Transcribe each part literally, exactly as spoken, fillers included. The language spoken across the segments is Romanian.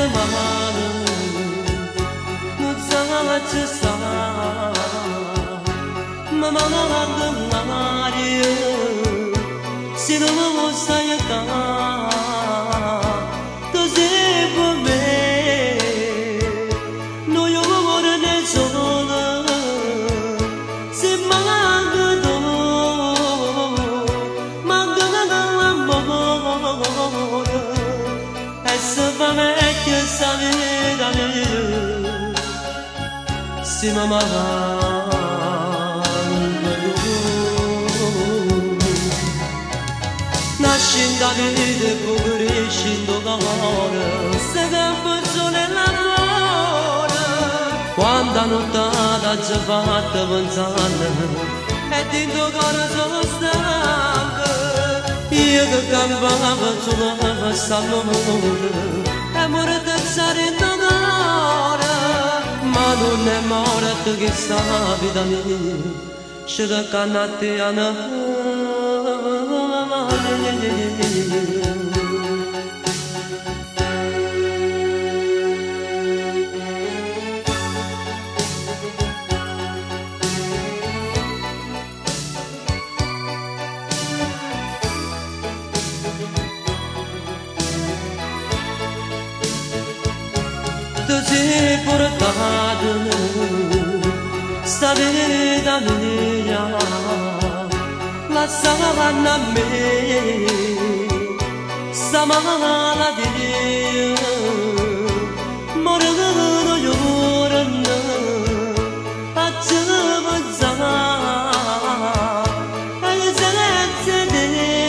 mano no zace sa mama na maria se não saia tá to zebo me no yo ora ne sola se manga do manga na amor essa va che sapere se mama nascinda vede crescendo d'amore se tempo sole l'amore quando nottata ci fatta pensare e dentro cuore sono stanco io che campavo sulla quest'amore amore te sarei in cuore ma non è morto che sta vita mia ci da cannate a tu sei portato sta vita mia la savana me samala di morano llorando a chavza ai zaletse de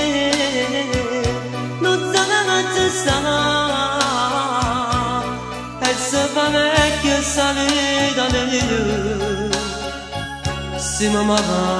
no zaletse sa essa vecchia salida nel si mama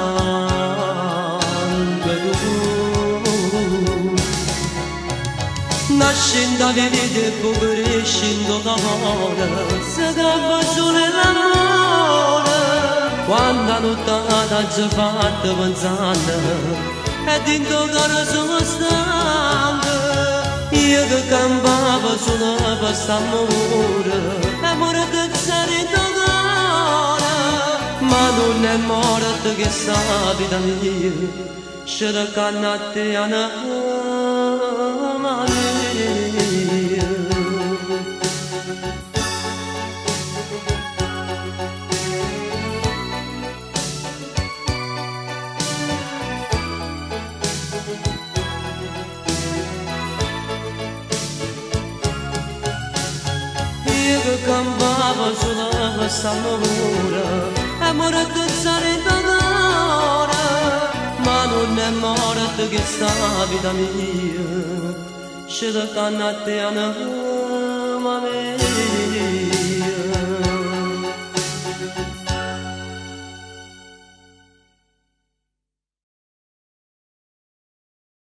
nascendo vede crescendo d'amore se gamba sole l'amore quando nottata ci fatta pensare e dentro cuore sono stanco io che campavo solo per quest'amore amore che sarei in cuore ma non è morto che sta vita mia ci da cannate a io che campavo sulla quest'amore amore che sarei in cuore ma non è morto che sta vita mia ci da cannate a